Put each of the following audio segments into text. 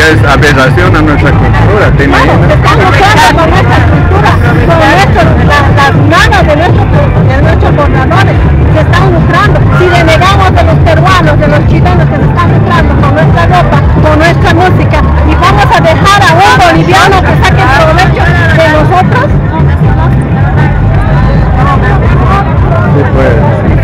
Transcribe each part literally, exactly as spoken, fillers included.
ya es aberración a nuestra cultura, ¿te imaginas? Se están lucrando con nuestra cultura, con nuestros, la, las manos de nuestros, de nuestros gobernadores, se están lucrando. Si renegamos de los peruanos, de los chilenos que se están lucrando con nuestra ropa, con nuestra música, y vamos a dejar a un boliviano que saque provecho de nosotros. Sí, pues.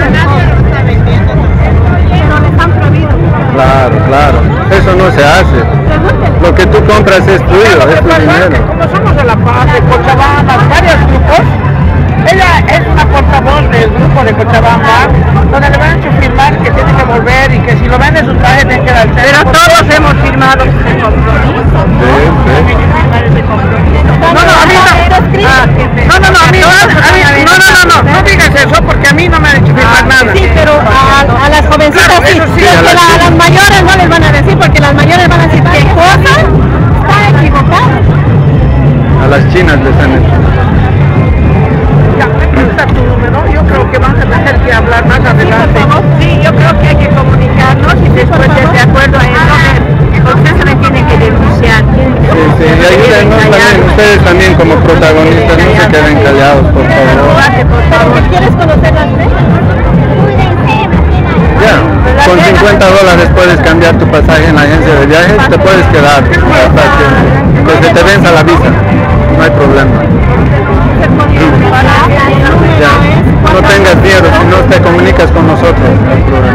Pero les han prohibido. Claro, claro. Eso no se hace. Lo que tú compras es tuyo, es tu dinero. Como somos de La Paz, de Cochabamba, varios grupos, ella es una portavoz del grupo de Cochabamba, donde le van a hecho firmar que tiene que volver y que si lo vende su traje tiene que dar el Pero todos hemos firmado ese compromiso. Sí, sí. No, no, a mí no. Ah, no, no, no, a mí no, a mí, no, no, no, no, no digas eso porque a mí no me han hecho firmar nada. Sí, pero a, a las jovencitas Claro, sí, eso sí, pero a que las la- a las mayores no les van a decir porque las mayores van a decir qué cosa está equivocada. A las chinas les han hecho. Ya, aquí está tu número, yo creo que vamos a tener que hablar más adelante. Sí, yo creo que hay que comunicarnos y después de, de acuerdo a eso, entonces me tienen que denunciar. Sí, sí, y ayúdenos también, ustedes también como protagonistas, no se queden callados, por favor. ¿Pero quieres conocer las leyes? Ya, con cincuenta dólares puedes cambiar tu pasaje en la agencia de viajes, te puedes quedar hasta que, que se te venza la visa, no hay problema. Ya, no tengas miedo, si no te comunicas con nosotros, no hay problema.